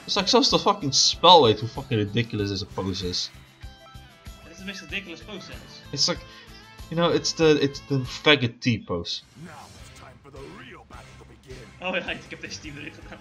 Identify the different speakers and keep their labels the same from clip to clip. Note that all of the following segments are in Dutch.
Speaker 1: Dus like, zelfs de fucking spel weet hoe fucking ridiculous deze pose is.
Speaker 2: Het is de meest ridiculous pose zelfs.
Speaker 1: It's like, you know, it's the faggot T pose.
Speaker 2: Oh ja, ik heb deze team erin gedaan.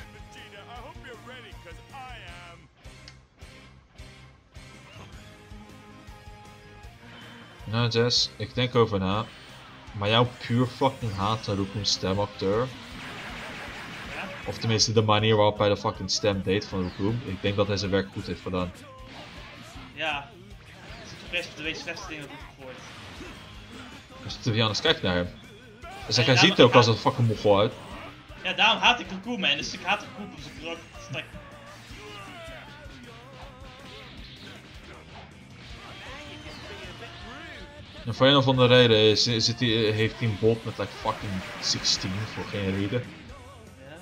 Speaker 1: Nou Jess, ik denk over na. Maar jouw puur fucking haat aan Rukum's stemacteur.
Speaker 2: Ja?
Speaker 1: Of tenminste de manier waarop hij de fucking stem deed van Rukum. Ik denk dat hij zijn werk goed heeft gedaan.
Speaker 2: Ja. Het is best de meest slechtste ding dat ik heb gehoord.
Speaker 1: Dus to be honest, kijk naar hem. Dus hij
Speaker 2: Ja,
Speaker 1: ziet er ook als een fucking mogol uit.
Speaker 2: Ja, daarom haat ik Rukum, man. Dus ik haat Rukum, dus ik ook.
Speaker 1: En voor een of andere reden heeft hij een bot met like fucking 16 voor geen reden.
Speaker 2: Ja.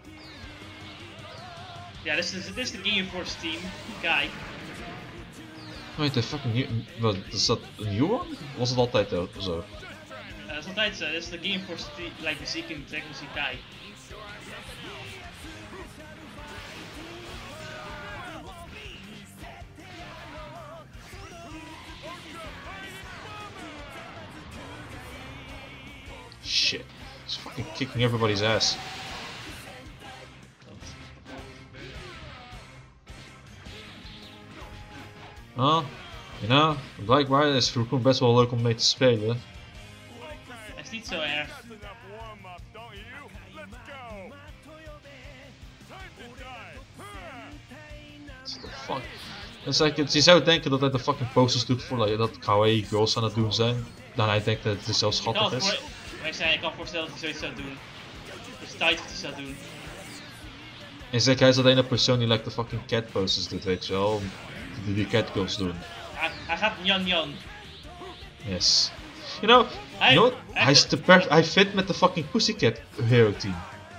Speaker 2: Ja, dit is de Game Force team. Kijk.
Speaker 1: Wait, de fucking wat is dat een nieuwe? Was het altijd zo?
Speaker 2: Dat is altijd zo. Dit is de Game Force team, like de zieke in Dragon Ball Kai.
Speaker 1: Shit, he's fucking kicking everybody's ass. Oh, you know, blijkbaar is Rukum best wel leuk om mee te spelen.
Speaker 2: Hij is niet zo erg.
Speaker 1: What the fuck? Het is like, je zou denken dat hij de fucking posters doet voor like, dat kawaii girls aan het doen zijn. Dan hij denkt dat het zo schattig is.
Speaker 2: Ik kan voorstellen dat hij zoiets zou doen. Dat is tijd dat hij zou doen.
Speaker 1: En zeg, hij is alleen een persoon die like de fucking cat posters doet, weet je wel. Die cat girls doen.
Speaker 2: Hij gaat Nyan Nyan.
Speaker 1: Yes. You know hij fit met de fucking Pussycat Hero team.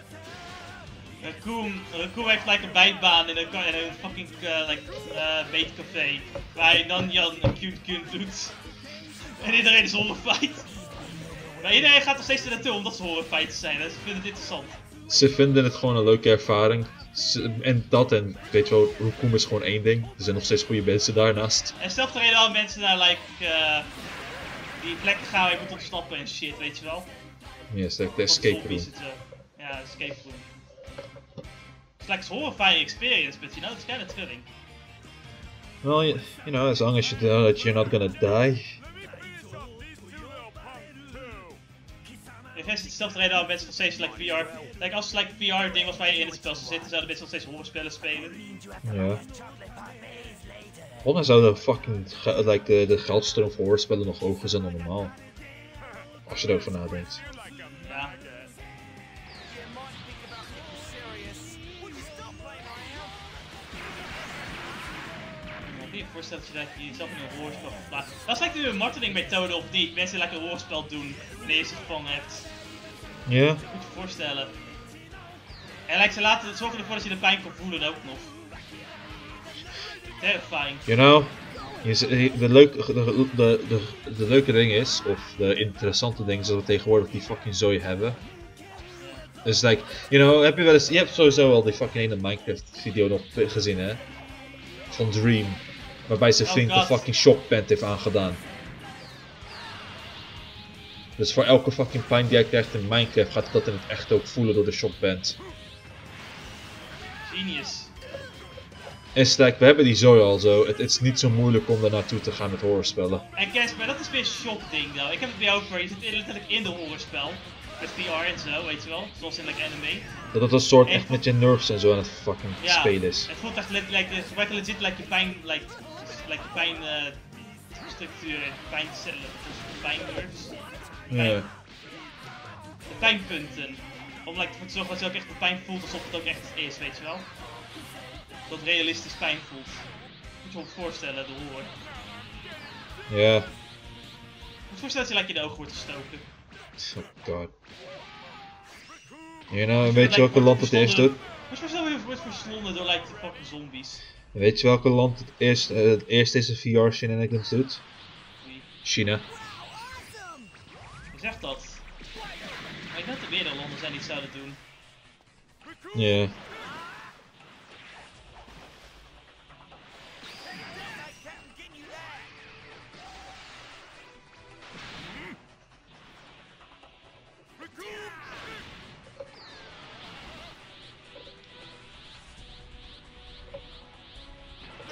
Speaker 2: Raccoon heeft like een bijbaan in een fucking beetcafé. Waar hij Nyan Nyan en Kyun doet. En iedereen is horrified. Maar iedereen gaat er steeds naartoe omdat ze horrified zijn. Dus ze vinden het interessant.
Speaker 1: Ze vinden het gewoon een leuke ervaring. En weet je wel, Raccoon is gewoon één ding. Er zijn nog steeds goede mensen daarnaast.
Speaker 2: En stel er helemaal mensen naar die plekken gaan waar je moet ontsnappen en shit, weet je wel.
Speaker 1: Yes, de escape room.
Speaker 2: Ja, escape room. It's like a horrifying experience, but you know, it's kind of thrilling.
Speaker 1: Well, you know, as long as you know that you're not gonna die.
Speaker 2: Stel er helemaal mensen nog steeds VR. Als het VR ding was waar je in het spel zou zitten, zouden mensen nog steeds horrorspellen spelen.
Speaker 1: Ja. Volgens mij zou de fucking de geldstroom voor hoorspellen nog hoger zijn dan normaal. Als je erover nadenkt.
Speaker 2: Ja. Ik kan je voorstellen dat je jezelf in een hoorspel verplaatst. Dat is like de marteling methode of niet. Mensen die een hoorspel doen wanneer je ze gevangen hebt.
Speaker 1: Ja.
Speaker 2: Moet je je voorstellen. En ze zorgen ervoor dat je de pijn kan voelen ook nog. Terrifying.
Speaker 1: You know, de leuke ding is, of de interessante ding is dat we tegenwoordig die fucking zooi hebben. Dus like, you know, je hebt sowieso al die fucking ene Minecraft video nog gezien, hè? Van Dream. Waarbij zijn vriend de fucking shockband heeft aangedaan. Dus voor elke fucking pijn die hij krijgt in Minecraft gaat hij dat in het echt ook voelen door de shockband.
Speaker 2: Genius.
Speaker 1: En like, we hebben die zooi al zo, het is niet zo moeilijk om daar naartoe te gaan met horrorspellen.
Speaker 2: En Kes, maar dat is weer een shock ding nou. Ik heb het weer over, je zit letterlijk in de horrorspel. Met VR en zo, weet je wel, zoals in anime.
Speaker 1: Dat het een soort echt met je nerves en zo aan het fucking spelen is.
Speaker 2: Het voelt echt gebruikt legit je pijn, je pijnstructuur en pijncellen, dus pijnnerves.
Speaker 1: Ja.
Speaker 2: De pijnpunten. Om ervoor te zorgen dat je ook echt de pijn voelt alsof het ook echt is, weet je wel. Dat het realistisch pijn voelt. Moet je je voorstellen, de horror.
Speaker 1: Ja.
Speaker 2: Moet je voorstellen dat je in de ogen wordt gestoken.
Speaker 1: Oh god. You know, weet je welke land het eerst doet?
Speaker 2: Moet je voorstellen dat je wordt verslonden door de fucking zombies.
Speaker 1: Weet je welke land het eerst deze VR shenanigans doet?
Speaker 2: Wie?
Speaker 1: China.
Speaker 2: Je zegt dat. Maar ik denk dat er meerdere landen zijn die het zouden doen.
Speaker 1: Ja.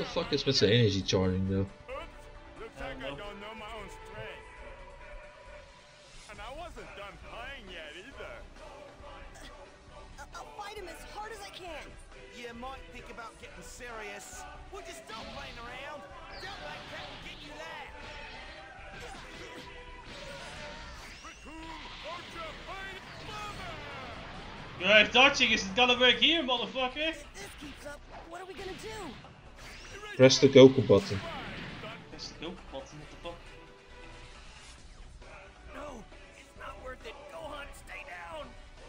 Speaker 1: the fuck is met zijn energy charging though?
Speaker 3: Looks like I don't know my own strength. And I wasn't done playing yet either.
Speaker 4: I'll fight him as hard as I can.
Speaker 5: You might think about getting serious. Would you stop playing around? Don't let Captain get you there.
Speaker 3: Raccoon, won't you fight mother?
Speaker 2: You're dodging isn't gonna work here, motherfucker.
Speaker 4: If this keeps up, what are we gonna do?
Speaker 1: Press the Goku button.
Speaker 2: That's the go button, what the fuck?
Speaker 5: No, it's not worth it. Gohan, stay down.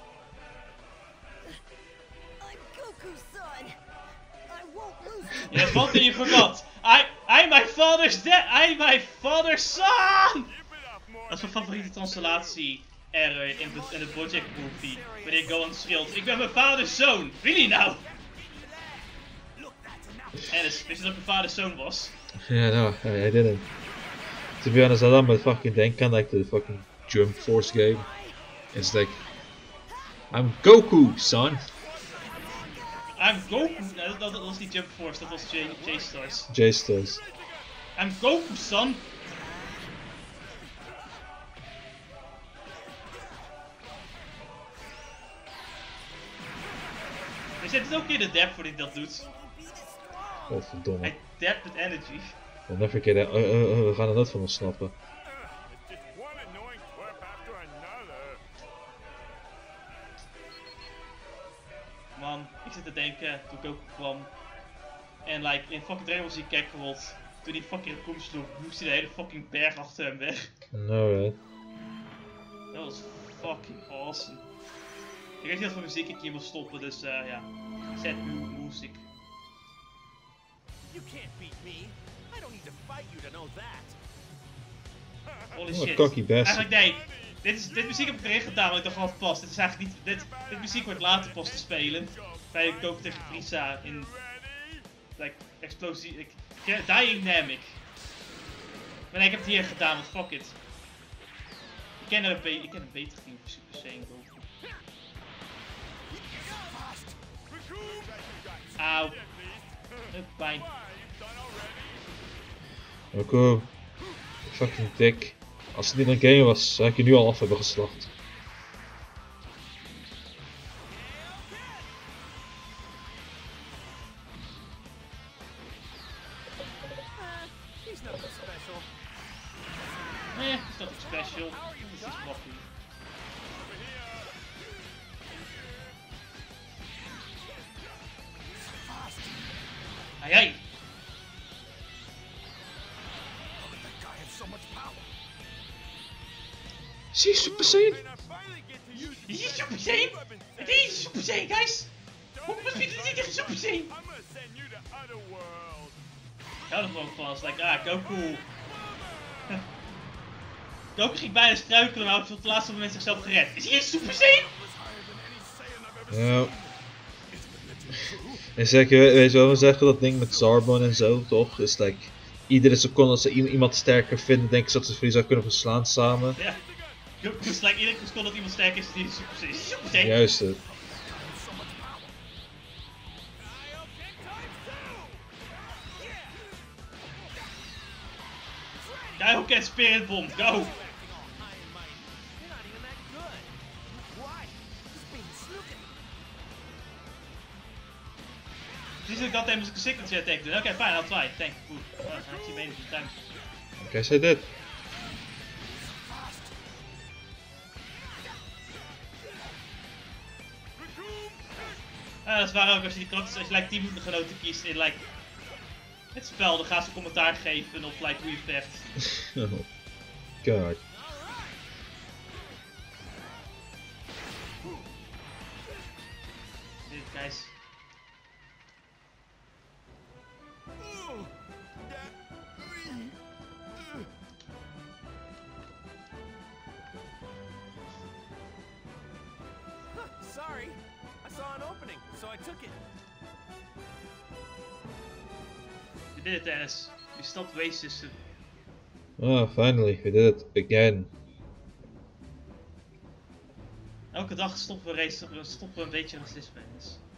Speaker 4: I'm Goku's son. I won't lose to you.
Speaker 2: Yes, one thing you forgot. I'm my father's I'm my father's son!
Speaker 3: Keep it up more.
Speaker 2: Dat is mijn favoriete translatie error in de Project Movie. Wanneer Gohan schreeuwt, ik ben mijn vaders zoon. Really now?
Speaker 5: Look, that's enough.
Speaker 2: En dus, wist je dat mijn vaders zoon was?
Speaker 1: Yeah, no, I didn't. To be honest, I don't but fucking think like the fucking Jump Force game. It's like, I'm Goku, son.
Speaker 2: I'm Goku. Nee, dat was niet Jump Force, dat was J-Stars.
Speaker 1: J-Stars.
Speaker 2: I'm Goku, son. Er zit ook in de depth voor die dat doet.
Speaker 1: Godverdomme.
Speaker 2: Hij tapt met energy.
Speaker 1: We'll never get it. We gaan er nooit van ontsnappen.
Speaker 3: It's just one annoying twerp after another.
Speaker 2: Man, ik zit te denken toen Goku kwam. En like in fucking Dragon Ball Z Kakarot. Toen die fucking Raccoon sloeg, moest hij de hele fucking berg achter hem weg.
Speaker 1: No, right?
Speaker 2: Dat was fucking awesome. Ik weet niet wat voor muziek ik hier wil stoppen, dus ja. Zet muziek.
Speaker 5: You can't beat me. I don't need to fight you to know that.
Speaker 2: Holy
Speaker 1: What a
Speaker 2: shit.
Speaker 1: cocky bastard.
Speaker 2: Eigenlijk nee. Dit muziek heb ik erin gedaan, want ik dacht wel pas. Dit is eigenlijk niet. Dit muziek wordt later pas te spelen. Bij Goku tegen Frieza in. Like, explosie. Dying Namek. Maar nee, ik heb het hier gedaan, want fuck it. Ik ken een beter team voor Super Saiyan Goku. Auw. Pijn.
Speaker 1: Goku. Fucking dik. Als het niet een game was, zou ik je nu al af hebben geslacht.
Speaker 5: He's nothing special.
Speaker 2: It's nothing special. This is waffle. Ai ai!
Speaker 5: That guy has so much power.
Speaker 1: Zie Super Saiyan?
Speaker 3: I finally get to use
Speaker 2: Is dit Super Saiyan? Het is Super Saiyan, guys! Hoe bevind je dit tegen Super Saiyan?
Speaker 3: I'm gonna send you to Otherworld.
Speaker 2: Ik hou er gewoon van, als like, Goku. Goku ging bijna struikelen, maar op het laatste moment zichzelf gered. Is hij een Super Saiyan?
Speaker 1: Ja. En zeker, weet je wel, we zeggen dat ding met Zarbon en zo, toch? Is like, iedere seconde als ze iemand sterker vinden, denken ze dat ze Frieza kunnen verslaan samen.
Speaker 2: Ja. Goku is like, iedere seconde dat iemand sterk is, is hij een Super Saiyan. Is hij Super Saiyan?
Speaker 1: Juist het.
Speaker 2: Kaioken Spirit Bomb, go!
Speaker 5: You're not even that good. Why? He's being snookered.
Speaker 2: Precies dat ik dat even een signature attack doen. Oké, fijn, I'll try. Thank you. Goed. I see many times.
Speaker 1: Oké, zei dit.
Speaker 2: Dat is waar ook als je die karakters, als je like, teamgenoten kiest in like, het spel, dan gaan ze commentaar geven op like, hoe je vecht.
Speaker 1: Oh, god.
Speaker 2: Dit, guys.
Speaker 5: Sorry. I saw an opening, so I took it.
Speaker 2: We did it, Dennis. We stopped racism.
Speaker 1: Oh, finally, we did it again.
Speaker 2: Elke dag stoppen we een beetje racisme, Dennis.